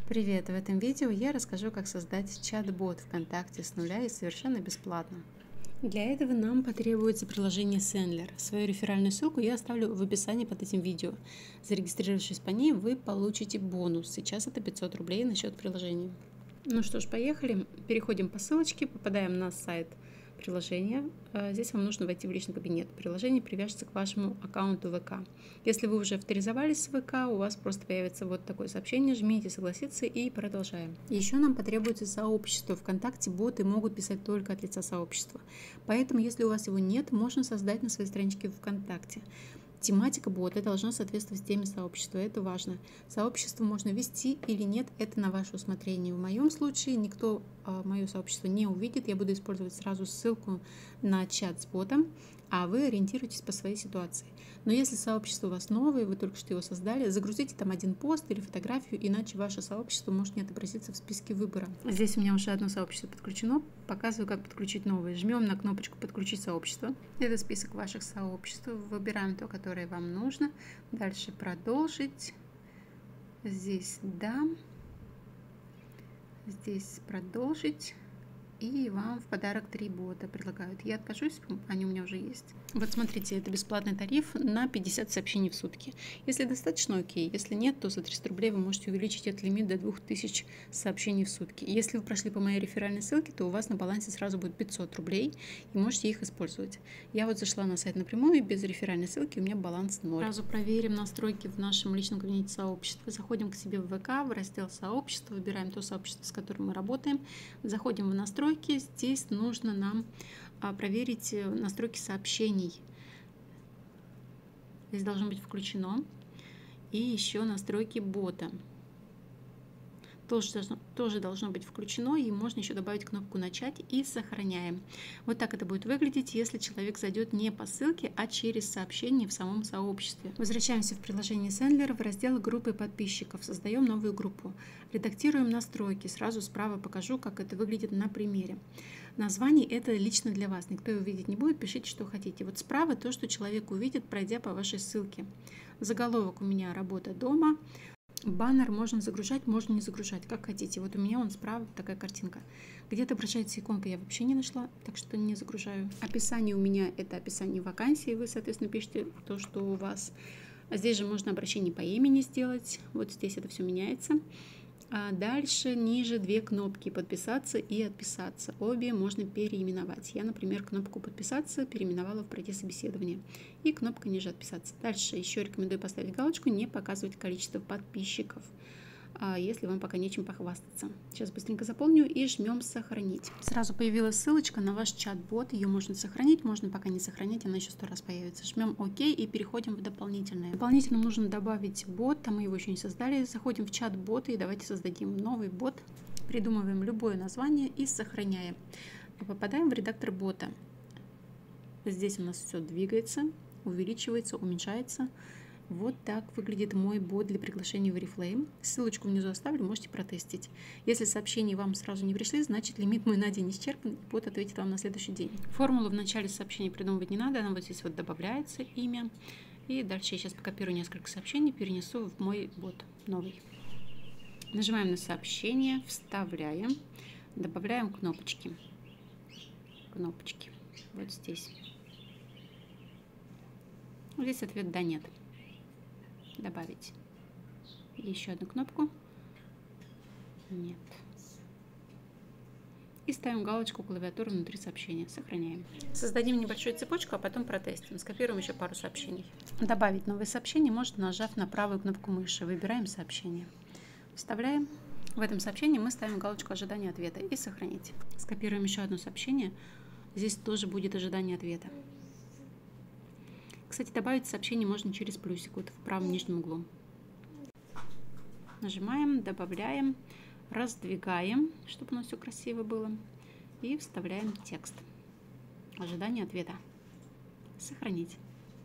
Привет! В этом видео я расскажу, как создать чат-бот ВКонтакте с нуля и совершенно бесплатно. Для этого нам потребуется приложение Sendler. Свою реферальную ссылку я оставлю в описании под этим видео. Зарегистрировавшись по ней, вы получите бонус. Сейчас это 500 рублей на счет приложения. Ну что ж, поехали. Переходим по ссылочке, попадаем на сайт приложения. Здесь вам нужно войти в личный кабинет. Приложение привяжется к вашему аккаунту ВК. Если вы уже авторизовались в ВК, у вас просто появится вот такое сообщение. Жмите «Согласиться» и продолжаем. Еще нам потребуется сообщество. ВКонтакте боты могут писать только от лица сообщества. Поэтому, если у вас его нет, можно создать на своей страничке ВКонтакте. Тематика бота должна соответствовать теме сообщества, это важно. Сообщество можно вести или нет, это на ваше усмотрение. В моем случае никто мое сообщество не увидит, я буду использовать сразу ссылку на чат с ботом, а вы ориентируйтесь по своей ситуации. Но если сообщество у вас новое, вы только что его создали, загрузите там один пост или фотографию, иначе ваше сообщество может не отобразиться в списке выбора. Здесь у меня уже одно сообщество подключено, показываю, как подключить новое. Жмем на кнопочку «Подключить сообщество». Это список ваших сообществ, выбираем то, которое вам нужно. Дальше «Продолжить», здесь «Да», здесь «Продолжить». И вам в подарок 3 бота предлагают. Я откажусь, они у меня уже есть. Вот смотрите, это бесплатный тариф на 50 сообщений в сутки. Если достаточно, окей. Если нет, то за 300 рублей вы можете увеличить этот лимит до 2000 сообщений в сутки. Если вы прошли по моей реферальной ссылке, то у вас на балансе сразу будет 500 рублей и можете их использовать. Я вот зашла на сайт напрямую, без реферальной ссылки у меня баланс 0. Сразу проверим настройки в нашем личном кабинете сообщества. Заходим к себе в ВК, в раздел сообщества, выбираем то сообщество, с которым мы работаем. Заходим в настройки. Здесь нужно нам проверить настройки сообщений. Здесь должно быть включено. И еще настройки бота. Тоже должно быть включено, и можно еще добавить кнопку «Начать» и сохраняем. Вот так это будет выглядеть, если человек зайдет не по ссылке, а через сообщение в самом сообществе. Возвращаемся в приложение Sendler, в раздел «Группы подписчиков». Создаем новую группу. Редактируем настройки. Сразу справа покажу, как это выглядит на примере. Название это лично для вас. Никто его видеть не будет, пишите, что хотите. Вот справа то, что человек увидит, пройдя по вашей ссылке. Заголовок у меня «Работа дома». Баннер можно загружать, можно не загружать, как хотите. Вот у меня он справа такая картинка. Где отображается иконка, я вообще не нашла, так что не загружаю. Описание у меня это описание вакансии. Вы, соответственно, пишите то, что у вас. А здесь же можно обращение по имени сделать. Вот здесь это все меняется. А дальше ниже 2 кнопки «Подписаться» и «Отписаться». Обе можно переименовать. Я, например, кнопку «Подписаться» переименовала в «Пройти собеседование». И кнопка ниже «Отписаться». Дальше еще рекомендую поставить галочку «Не показывать количество подписчиков», если вам пока нечем похвастаться. Сейчас быстренько заполню и жмем «Сохранить». Сразу появилась ссылочка на ваш чат-бот. Ее можно сохранить, можно пока не сохранять, она еще 100 раз появится. Жмем «Ок» и переходим в дополнительное. Дополнительно нужно добавить бот, там мы его еще не создали. Заходим в чат-боты и давайте создадим новый бот. Придумываем любое название и сохраняем. Попадаем в редактор бота. Здесь у нас все двигается, увеличивается, уменьшается. Вот так выглядит мой бот для приглашения в Oriflame. Ссылочку внизу оставлю, можете протестить. Если сообщения вам сразу не пришли, значит лимит мой на день исчерпан, бот ответит вам на следующий день. Формулу в начале сообщения придумывать не надо, она вот здесь вот добавляется, имя. И дальше я сейчас покопирую несколько сообщений, перенесу в мой бот новый. Нажимаем на сообщение, вставляем, добавляем кнопочки. Вот здесь. Здесь ответ «да», «нет». Добавить еще одну кнопку «Нет». И ставим галочку клавиатуры внутри сообщения. Сохраняем. Создадим небольшую цепочку, а потом протестим. Скопируем еще пару сообщений. Добавить новое сообщение можно, нажав на правую кнопку мыши. Выбираем сообщение. Вставляем. В этом сообщении мы ставим галочку ожидания ответа и сохранить. Скопируем еще одно сообщение. Здесь тоже будет ожидание ответа. Кстати, добавить сообщение можно через плюсик вот в правом нижнем углу. Нажимаем, добавляем, раздвигаем, чтобы у нас все красиво было. И вставляем текст. Ожидание ответа. Сохранить.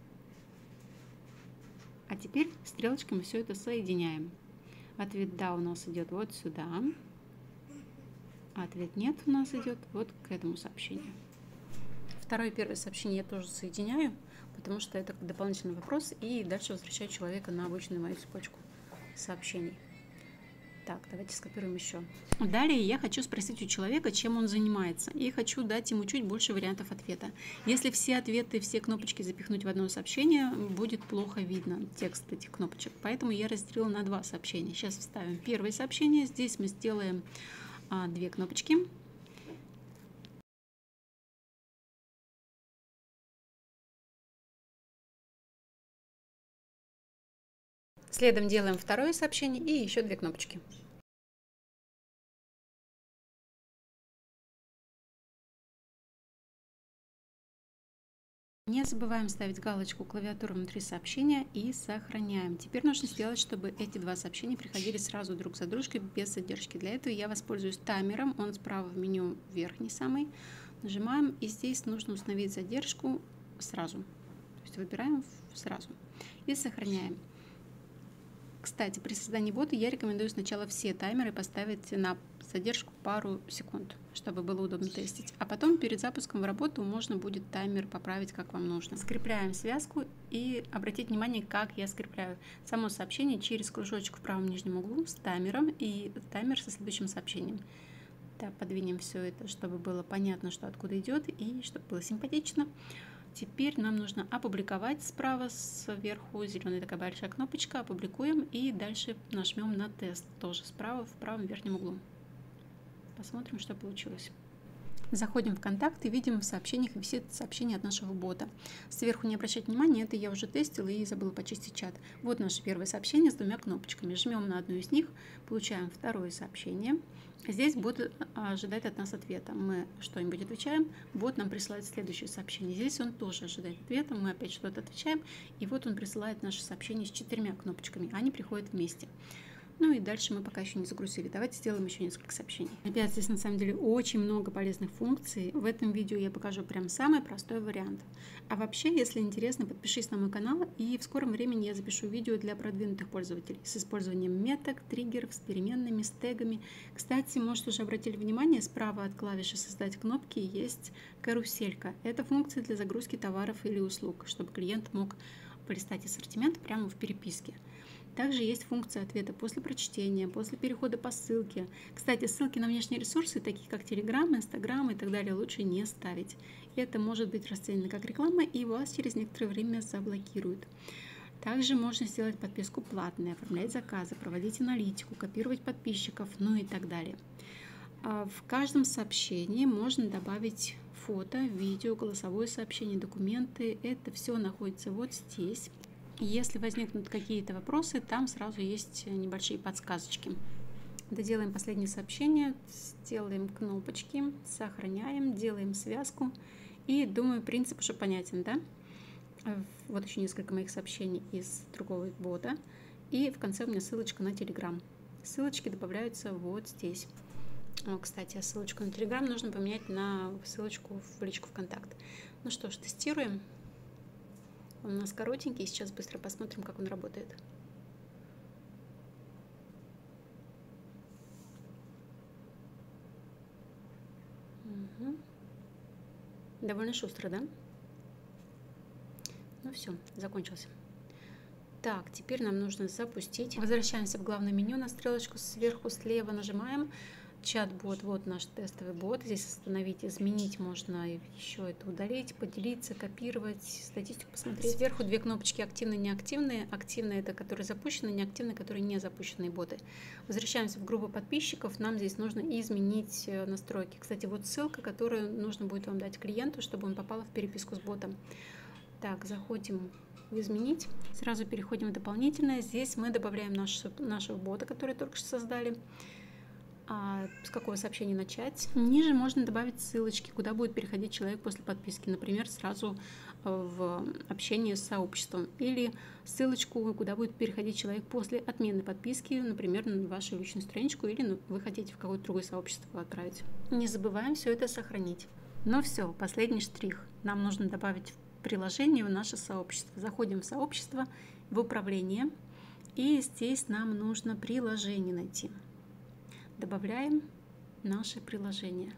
А теперь стрелочками все это соединяем. Ответ «да» у нас идет вот сюда. А ответ «нет» у нас идет вот к этому сообщению. Второе и первое сообщение я тоже соединяю, потому что это дополнительный вопрос, и дальше возвращаю человека на обычную мою цепочку сообщений. Так, давайте скопируем еще. Далее я хочу спросить у человека, чем он занимается, и хочу дать ему чуть больше вариантов ответа. Если все ответы, все кнопочки запихнуть в одно сообщение, будет плохо видно текст этих кнопочек. Поэтому я разделила на 2 сообщения. Сейчас вставим первое сообщение. Здесь мы сделаем 2 кнопочки. Следом делаем второе сообщение и еще 2 кнопочки. Не забываем ставить галочку клавиатуры внутри сообщения и сохраняем. Теперь нужно сделать, чтобы эти 2 сообщения приходили сразу друг за дружкой без задержки. Для этого я воспользуюсь таймером, он справа в меню верхний самый. Нажимаем, и здесь нужно установить задержку сразу. То есть выбираем сразу и сохраняем. Кстати, при создании бота я рекомендую сначала все таймеры поставить на задержку пару секунд, чтобы было удобно тестить. А потом перед запуском в работу можно будет таймер поправить, как вам нужно. Скрепляем связку и обратите внимание, как я скрепляю само сообщение через кружочек в правом нижнем углу с таймером и таймер со следующим сообщением. Так, подвинем все это, чтобы было понятно, что откуда идет, и чтобы было симпатично. Теперь нам нужно опубликовать справа сверху, зеленая такая большая кнопочка, опубликуем и дальше нажмем на тест, тоже справа в правом верхнем углу. Посмотрим, что получилось. Заходим в контакт и видим в сообщениях висит сообщение от нашего бота. Сверху не обращать внимания, это я уже тестила и забыла почистить чат. Вот наше первое сообщение с 2 кнопочками. Жмем на одну из них, получаем второе сообщение. Здесь бот ожидает от нас ответа. Мы что-нибудь отвечаем, бот нам присылает следующее сообщение. Здесь он тоже ожидает ответа, мы опять что-то отвечаем, и вот он присылает наше сообщение с 4 кнопочками. Они приходят вместе. Ну и дальше мы пока еще не загрузили. Давайте сделаем еще несколько сообщений. Ребят, здесь на самом деле очень много полезных функций. В этом видео я покажу прям самый простой вариант. А вообще, если интересно, подпишись на мой канал, и в скором времени я запишу видео для продвинутых пользователей с использованием меток, триггеров, с переменными, с тегами. Кстати, может, уже обратили внимание, справа от клавиши «Создать кнопки» есть каруселька. Это функция для загрузки товаров или услуг, чтобы клиент мог полистать ассортимент прямо в переписке. Также есть функция ответа после прочтения, после перехода по ссылке. Кстати, ссылки на внешние ресурсы, такие как Telegram, Instagram и так далее, лучше не ставить. Это может быть расценено как реклама, и вас через некоторое время заблокируют. Также можно сделать подписку платной, оформлять заказы, проводить аналитику, копировать подписчиков, ну и так далее. В каждом сообщении можно добавить фото, видео, голосовое сообщение, документы. Это все находится вот здесь. Если возникнут какие-то вопросы, там сразу есть небольшие подсказочки. Доделаем последнее сообщение, сделаем кнопочки, сохраняем, делаем связку. И думаю, принцип уже понятен, да? Вот еще несколько моих сообщений из другого бота. И в конце у меня ссылочка на Telegram. Ссылочки добавляются вот здесь. Кстати, ссылочку на Telegram нужно поменять на ссылочку в личку ВКонтакт. Ну что ж, тестируем. Он у нас коротенький, сейчас быстро посмотрим, как он работает. Угу. Довольно шустро, да? Ну все, закончился. Так, теперь нам нужно запустить. Возвращаемся в главное меню, на стрелочку сверху слева нажимаем. Чат-бот, вот наш тестовый бот. Здесь остановить, изменить можно, еще это удалить, поделиться, копировать, статистику посмотреть. Сверху 2 кнопочки активные, неактивные. Активные — это которые запущены, неактивные — которые не запущенные боты. Возвращаемся в группу подписчиков. Нам здесь нужно изменить настройки. Кстати, вот ссылка, которую нужно будет вам дать клиенту, чтобы он попал в переписку с ботом. Так, заходим в «Изменить». Сразу переходим в дополнительное. Здесь мы добавляем нашего бота, который только что создали. С какого сообщения начать. Ниже можно добавить ссылочки, куда будет переходить человек после подписки. Например, сразу в общение с сообществом. Или ссылочку, куда будет переходить человек после отмены подписки, например, на вашу личную страничку, или вы хотите в какое-то другое сообщество отправить. Не забываем все это сохранить. Ну все, последний штрих. Нам нужно добавить приложение в наше сообщество. Заходим в сообщество, в управление. И здесь нам нужно приложение найти. Добавляем наше приложение.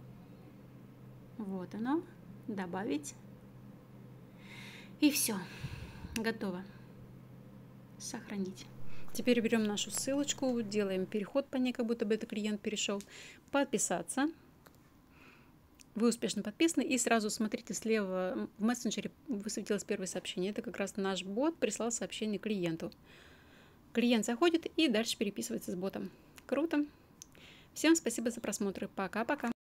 Вот оно. Добавить. И все. Готово. Сохранить. Теперь берем нашу ссылочку, делаем переход по ней, как будто бы это клиент перешел. Подписаться. Вы успешно подписаны, и сразу смотрите слева в мессенджере высветилось первое сообщение. Это как раз наш бот прислал сообщение клиенту. Клиент заходит и дальше переписывается с ботом. Круто! Всем спасибо за просмотр. Пока-пока!